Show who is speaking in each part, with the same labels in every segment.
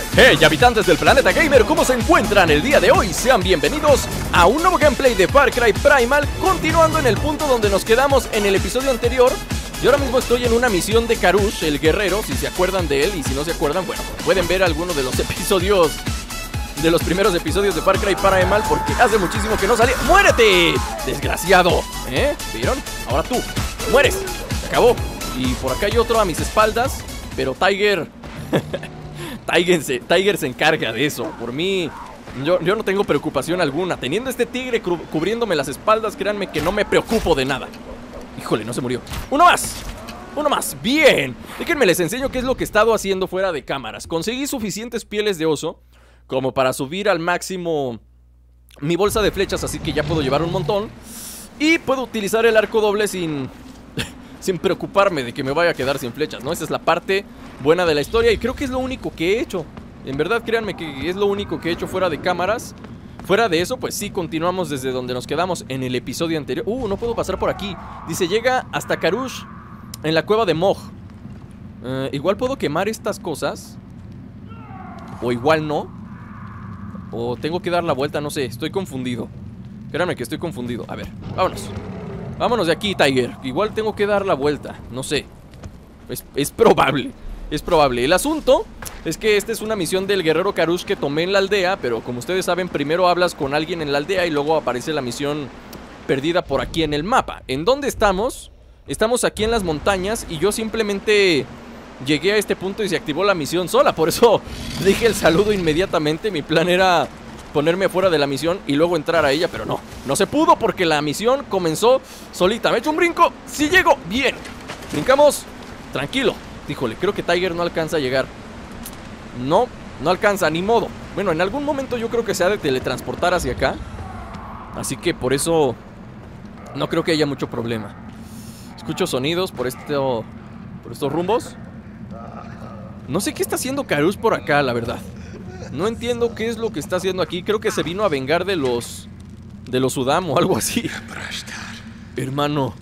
Speaker 1: Hey habitantes del planeta gamer, ¿cómo se encuentran el día de hoy? Sean bienvenidos a un nuevo gameplay de Far Cry Primal, continuando en el punto donde nos quedamos en el episodio anterior. Yo ahora mismo estoy en una misión de Karush, el guerrero, si se acuerdan de él, y si no se acuerdan, bueno, pueden ver alguno de los episodios, de los primeros episodios de Far Cry Primal, porque hace muchísimo que no salía. ¡Muérete! ¡Desgraciado! ¿Vieron? Ahora tú, mueres, se acabó. Y por acá hay otro a mis espaldas, pero Tiger... Tiger se encarga de eso. Por mí, yo no tengo preocupación alguna. Teniendo este tigre cubriéndome las espaldas, créanme que no me preocupo de nada. Híjole, no se murió. ¡Uno más! ¡Uno más! ¡Bien! Déjenme les enseño qué es lo que he estado haciendo fuera de cámaras. Conseguí suficientes pieles de oso como para subir al máximo mi bolsa de flechas, así que ya puedo llevar un montón. Y puedo utilizar el arco doble sin preocuparme de que me vaya a quedar sin flechas, ¿no? Esa es la parte buena de la historia y creo que es lo único que he hecho. En verdad, créanme que es lo único que he hecho fuera de cámaras. Fuera de eso, pues sí, continuamos desde donde nos quedamos en el episodio anterior. No puedo pasar por aquí. Dice, llega hasta Karush en la cueva de Mog. Igual puedo quemar estas cosas. O igual no. O tengo que dar la vuelta, no sé, estoy confundido. Créanme que estoy confundido. A ver, vámonos. Vámonos de aquí, Tiger. Igual tengo que dar la vuelta, no sé. Es probable. Es probable. El asunto es que esta es una misión del guerrero Karush que tomé en la aldea, pero como ustedes saben, primero hablas con alguien en la aldea y luego aparece la misión perdida por aquí en el mapa. ¿En dónde estamos? Estamos aquí en las montañas y yo simplemente llegué a este punto y se activó la misión sola. Por eso dije el saludo inmediatamente. Mi plan era ponerme fuera de la misión y luego entrar a ella, pero no se pudo porque la misión comenzó solita. Me he hecho un brinco, sí llego, bien. Brincamos, tranquilo. Híjole, creo que Tiger no alcanza a llegar. No alcanza, ni modo. Bueno, en algún momento yo creo que se ha de teletransportar hacia acá, así que por eso no creo que haya mucho problema. Escucho sonidos por estos rumbos. No sé qué está haciendo Karush por acá, la verdad. No entiendo qué es lo que está haciendo aquí. Creo que se vino a vengar de los Udam o algo así. Hermano,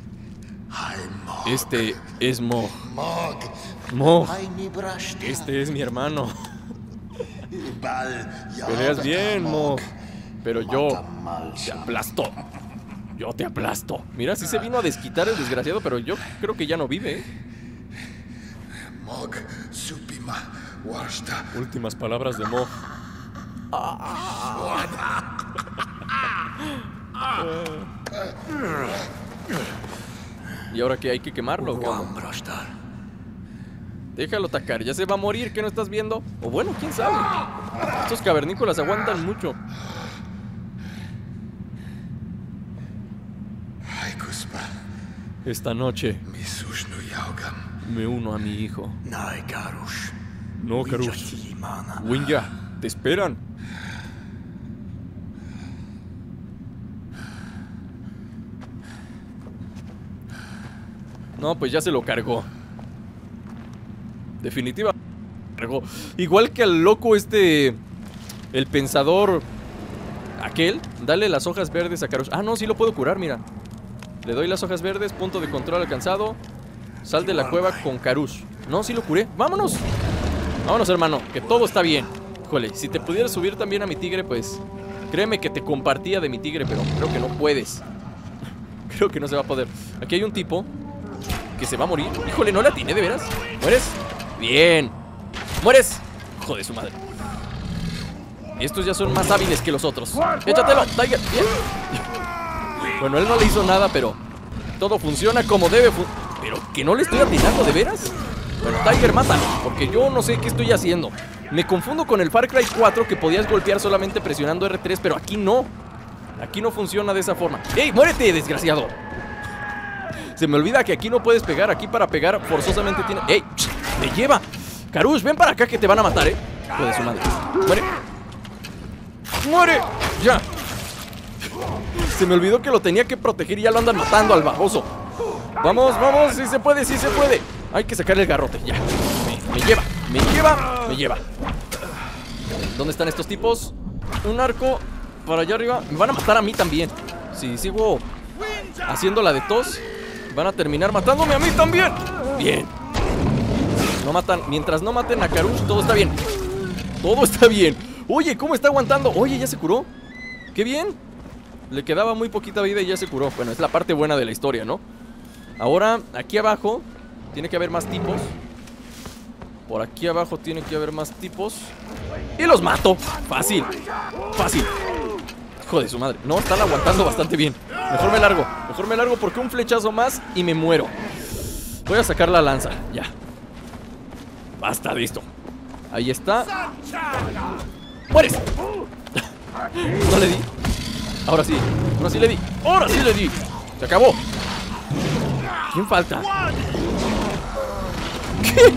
Speaker 1: este es Mog. Mog, este es mi hermano. Peleas bien, Mog, pero yo te aplasto. Yo te aplasto. Mira, sí se vino a desquitar el desgraciado, pero yo creo que ya no vive, Últimas palabras de Mog. ¿Y ahora qué? ¿Hay que quemarlo? Déjalo atacar, ya se va a morir, ¿qué no estás viendo? O bueno, quién sabe. Estos cavernícolas aguantan mucho. Esta noche me uno a mi hijo. No, Karush. Winya, te esperan. No, pues ya se lo cargó. Definitivamente cargó. Igual que al loco el pensador aquel. Dale las hojas verdes a Karush. Ah, no, sí lo puedo curar, mira. Le doy las hojas verdes, punto de control alcanzado. Sal de la cueva con Karush. No, sí lo curé, vámonos. Vámonos, hermano, que todo está bien. Híjole, si te pudieras subir también a mi tigre, pues créeme que te compartía de mi tigre, pero creo que no puedes. Creo que no se va a poder. Aquí hay un tipo que se va a morir. Híjole, no la atiné, ¿de veras? ¿Mueres? Bien. ¿Mueres? Joder, su madre. Estos ya son más hábiles que los otros. Échatelo, Tiger. Bien. Bueno, él no le hizo nada, pero todo funciona como debe. Pero que no le estoy atinando, ¿de veras? Bueno, Tiger, mátalo, porque yo no sé qué estoy haciendo. Me confundo con el Far Cry 4, que podías golpear solamente presionando R3, pero aquí no. Aquí no funciona de esa forma. ¡Ey, muérete, desgraciado! Se me olvida que aquí no puedes pegar. Aquí para pegar forzosamente tiene... ¡Ey! ¡Me lleva! Karush, ven para acá que te van a matar, ¿eh? Hijo de su madre. ¡Muere! ¡Muere! ¡Ya! Se me olvidó que lo tenía que proteger y ya lo andan matando al baboso. Vamos, vamos, sí se puede, sí se puede. Hay que sacarle el garrote, ya. Me lleva, me lleva, me lleva. ¿Dónde están estos tipos? Un arco para allá arriba. Me van a matar a mí también. Si sigo haciendo la de tos, van a terminar matándome a mí también. Bien. No matan, mientras no maten a Karush, todo está bien. Todo está bien. Oye, ¿cómo está aguantando? Oye, ya se curó. ¡Qué bien! Le quedaba muy poquita vida y ya se curó. Bueno, es la parte buena de la historia, ¿no? Ahora, aquí abajo tiene que haber más tipos. Por aquí abajo tiene que haber más tipos. ¡Y los mato! Fácil. Fácil. Hijo de su madre. No, están aguantando bastante bien. Mejor me largo. Mejor me largo porque un flechazo más y me muero. Voy a sacar la lanza. Ya. Basta de esto. Ahí está. ¡Mueres! No le di. Ahora sí. Ahora sí le di. Ahora sí le di. Se acabó. ¿Quién falta? ¿Qué?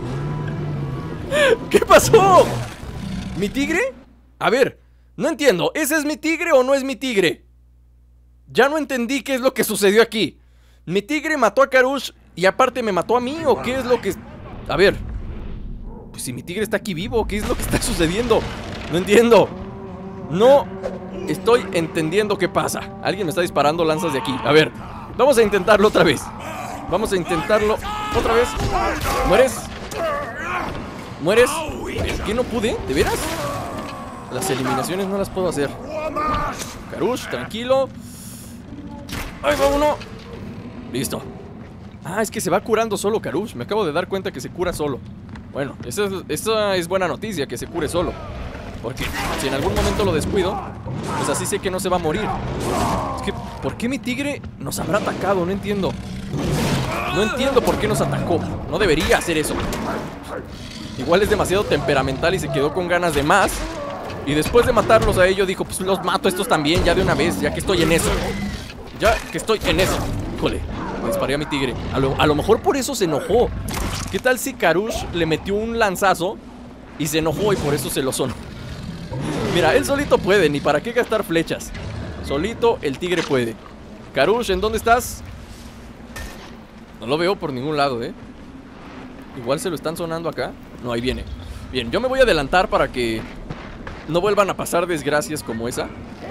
Speaker 1: ¿Qué pasó? ¿Mi tigre? A ver, no entiendo. ¿Ese es mi tigre o no es mi tigre? Ya no entendí qué es lo que sucedió aquí. ¿Mi tigre mató a Karush y aparte me mató a mí o qué es lo que... A ver, pues si mi tigre está aquí vivo, ¿qué es lo que está sucediendo? No entiendo. No estoy entendiendo qué pasa. Alguien me está disparando lanzas de aquí. A ver, vamos a intentarlo otra vez. Vamos a intentarlo otra vez. ¿Mueres? ¿Mueres? ¿Por qué no pude? ¿De veras? Las eliminaciones no las puedo hacer. Karush, tranquilo. ¡Ahí va uno! Listo. Ah, es que se va curando solo Karush. Me acabo de dar cuenta que se cura solo. Bueno, esa es buena noticia, que se cure solo. Porque si en algún momento lo descuido, pues así sé que no se va a morir. Es que, ¿por qué mi tigre nos habrá atacado? No entiendo. No entiendo por qué nos atacó. No debería hacer eso. Igual es demasiado temperamental y se quedó con ganas de más. Y después de matarlos a ellos dijo, pues los mato a estos también ya de una vez, ya que estoy en eso. Ya que estoy en eso. Híjole, me disparé a mi tigre. A lo mejor por eso se enojó. ¿Qué tal si Karush le metió un lanzazo y se enojó y por eso se lo sonó? Mira, él solito puede, ni para qué gastar flechas. Solito el tigre puede. Karush, ¿en dónde estás? No lo veo por ningún lado, Igual se lo están sonando acá. No, ahí viene. Bien, yo me voy a adelantar para que no vuelvan a pasar desgracias como esa.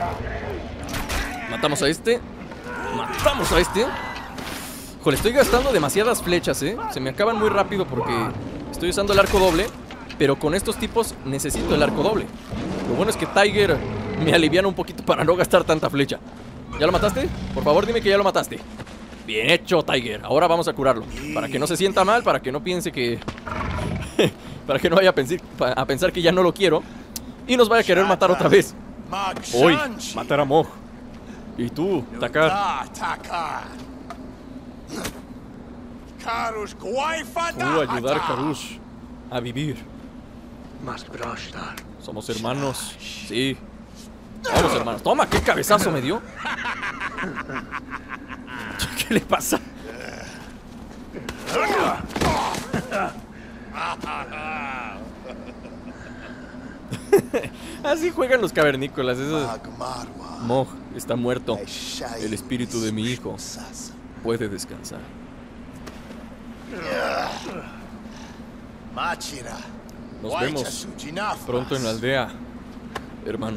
Speaker 1: Matamos a este. Matamos a este. Joder, estoy gastando demasiadas flechas, Se me acaban muy rápido porque estoy usando el arco doble. Pero con estos tipos necesito el arco doble. Lo bueno es que Tiger me aliviana un poquito para no gastar tanta flecha. ¿Ya lo mataste? Por favor dime que ya lo mataste. Bien hecho, Tiger. Ahora vamos a curarlo. Para que no se sienta mal, para que no piense que... para que no vaya a pensar que ya no lo quiero y nos vaya a querer matar otra vez. Hoy, matar a Mog. Y tú, Takar. Tú ayudar a Karush a vivir. Somos hermanos. Sí. Somos hermanos. Toma, qué cabezazo me dio. ¿Qué le pasa? Así juegan los cavernícolas. Mog está muerto. El espíritu de mi hijo puede descansar. Nos vemos pronto en la aldea, hermano.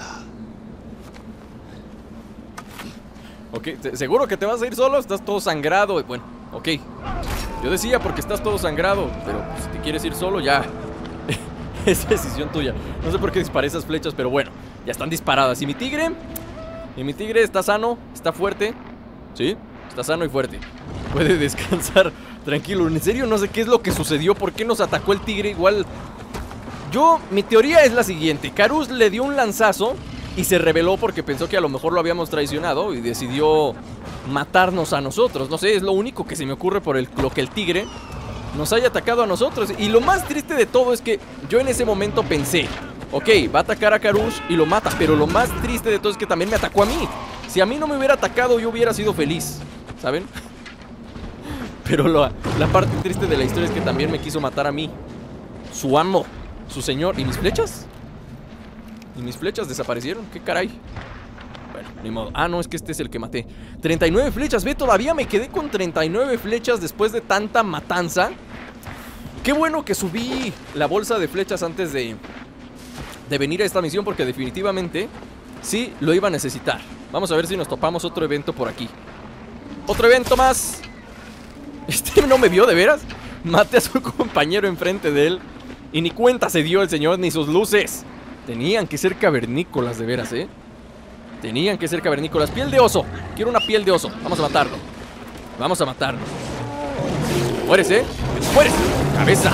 Speaker 1: Ok, ¿seguro que te vas a ir solo? Estás todo sangrado. Bueno, ok. Yo decía porque estás todo sangrado, pero si te quieres ir solo ya es decisión tuya. No sé por qué disparé esas flechas, pero bueno, ya están disparadas. ¿Y mi tigre? ¿Y mi tigre está sano? ¿Está fuerte? ¿Sí? Está sano y fuerte. Puede descansar tranquilo. En serio no sé qué es lo que sucedió. ¿Por qué nos atacó el tigre? Igual... mi teoría es la siguiente. Karush le dio un lanzazo y se rebeló porque pensó que a lo mejor lo habíamos traicionado y decidió matarnos a nosotros. No sé, es lo único que se me ocurre por lo que el tigre nos haya atacado a nosotros. Y lo más triste de todo es que yo en ese momento pensé, ok, va a atacar a Karush y lo mata. Pero lo más triste de todo es que también me atacó a mí. Si a mí no me hubiera atacado, yo hubiera sido feliz, ¿saben? Pero la parte triste de la historia es que también me quiso matar a mí, su amo, su señor. ¿Y mis flechas? ¿Y mis flechas desaparecieron? ¿Qué caray? Bueno, ni modo. Ah, no, es que este es el que maté. 39 flechas, ve, todavía me quedé con 39 flechas después de tanta matanza. Qué bueno que subí la bolsa de flechas antes de venir a esta misión, porque definitivamente sí lo iba a necesitar. Vamos a ver si nos topamos otro evento por aquí. Otro evento más. Este no me vio, ¿de veras? Maté a su compañero enfrente de él. Y ni cuenta se dio el señor ni sus luces. Tenían que ser cavernícolas de veras, ¿eh? Tenían que ser cavernícolas. Piel de oso. Quiero una piel de oso. Vamos a matarlo. Vamos a matarlo. Mueres, ¿eh? Mueres. Cabeza.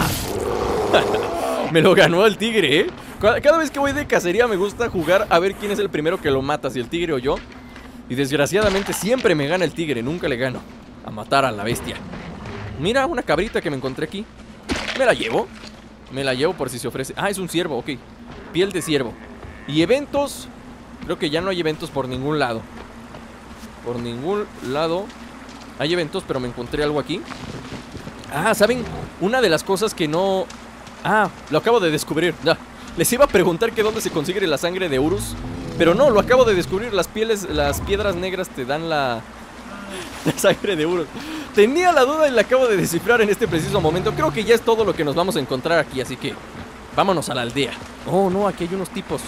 Speaker 1: Me lo ganó el tigre, ¿eh? Cada vez que voy de cacería me gusta jugar a ver quién es el primero que lo mata, si el tigre o yo. Y desgraciadamente siempre me gana el tigre. Nunca le gano a matar a la bestia. Mira, una cabrita que me encontré aquí. ¿Me la llevo? Me la llevo por si se ofrece. Ah, es un ciervo, ok. Piel de ciervo. Y eventos. Creo que ya no hay eventos por ningún lado. Por ningún lado hay eventos, pero me encontré algo aquí. Ah, ¿saben? Una de las cosas que no... Ah, lo acabo de descubrir. Ya. Les iba a preguntar que dónde se consigue la sangre de Urus, pero no, lo acabo de descubrir. Las piedras negras te dan la sangre de Urus. Tenía la duda y la acabo de descifrar en este preciso momento. Creo que ya es todo lo que nos vamos a encontrar aquí, así que vámonos a la aldea. Oh, no, aquí hay unos tipos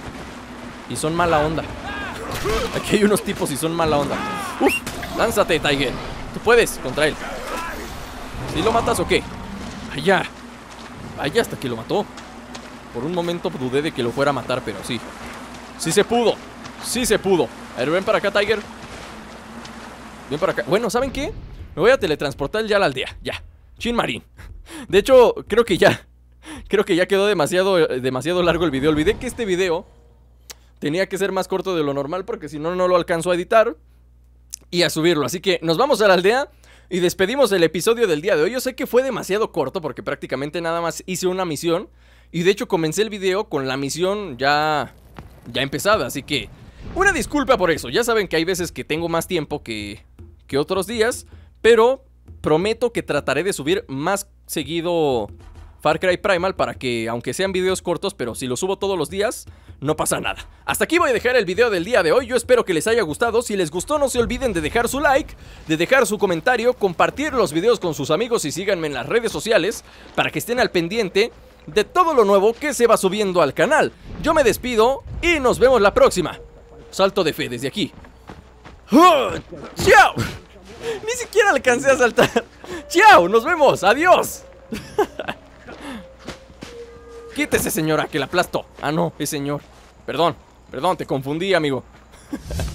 Speaker 1: y son mala onda. Aquí hay unos tipos y son mala onda. Uf, lánzate, Tiger. Tú puedes contra él. ¿Sí lo matas o qué? Allá. Allá hasta que lo mató. Por un momento dudé de que lo fuera a matar, pero sí. Sí se pudo. Sí se pudo. A ver, ven para acá, Tiger. Ven para acá. Bueno, ¿saben qué? Me voy a teletransportar ya a la aldea. Ya. Chin Marín. De hecho, creo que ya quedó demasiado largo el video. Olvidé que este video tenía que ser más corto de lo normal, porque si no, no lo alcanzo a editar y a subirlo. Así que nos vamos a la aldea y despedimos el episodio del día de hoy. Yo sé que fue demasiado corto porque prácticamente nada más hice una misión. Y de hecho comencé el video con la misión ya empezada. Así que una disculpa por eso. Ya saben que hay veces que tengo más tiempo que otros días, pero prometo que trataré de subir más seguido Far Cry Primal para que, aunque sean videos cortos, pero si los subo todos los días, no pasa nada. Hasta aquí voy a dejar el video del día de hoy. Yo espero que les haya gustado. Si les gustó, no se olviden de dejar su like, de dejar su comentario, compartir los videos con sus amigos y síganme en las redes sociales para que estén al pendiente de todo lo nuevo que se va subiendo al canal. Yo me despido y nos vemos la próxima. Salto de fe desde aquí. ¡Chao! Ni siquiera alcancé a saltar. ¡Chao! ¡Nos vemos! ¡Adiós! Quítese, señora, que la aplasto. Ah, no, es señor. Perdón, te confundí, amigo.